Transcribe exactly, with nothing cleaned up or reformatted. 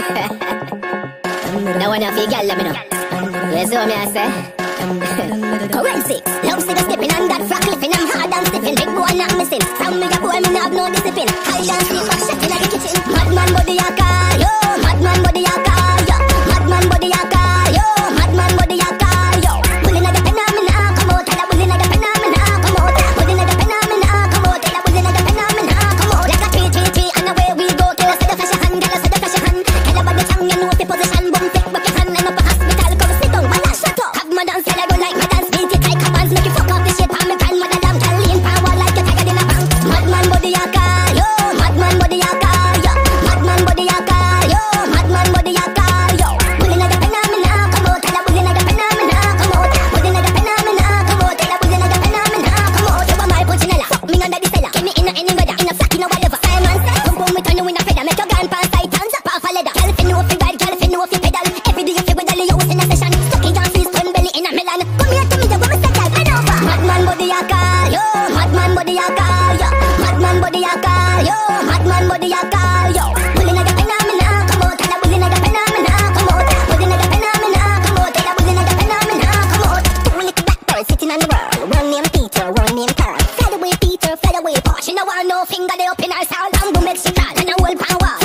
No one of you girl let me know. Yes, what me I say? Currency, love see the skipping and that frack clipping. I'm hard and stiffing, big boy not missing. From me a boy me not have no discipline. Hide and sleep back shit in the kitchen. Madman body a call yo, madman body a call yo, madman body a call yo, madman body a call yo. Bully na the pen me nah come out, tell a bully na the pen me nah come out. Bully na the pen me nah come out, tell a bully na the pen me nah come out. Like a tree tree tree and away we go. Kill us with the flash hand, kill us with the flash hand. Tell a body tongue you know fi position, boom flick back your hand and up a hospital. Come sit down, man shut up. Have my dance, tell I go like my dance, beat it like a bands, make you fuck up this shit. I'm me grandmother damn, tell lean power like you tiger in a bank. Madman body a call yo, madman body a call yo, madman body a call yo, madman body a call yo. Bully na the pen me nah come out, tell a bully na the pen me nah come out. Bully na the pen me nah come out, tell a bully na the pen me nah come out. You are my punchinella, fuck me under the cellar, give me in a any weather, in a flack in a whatever. Simon said, boom boom we turn you in a feather, make your gun pass tight and zap off a leather. Girl fi know fi ride, girl fi know fi pedal. Every day you fi with all you in a session, stuck in your face, turn belly in a melon. Come here to me, you want me say girl, bend over. Madman body a call yo, madman body a call yo, madman body a call yo, madman body a call yo. Bully na the pen me nah come out, tell a bully na the pen me nah come out. Bully na the pen me nah come out, tell a bully na the pen me nah come out. Two little black birds sitting on the wall, one named Peter, one named Paul. Fly away Peter, fly away Paul. She no want no finger they up in her soul. Bamboo makes she crawl and a whole power.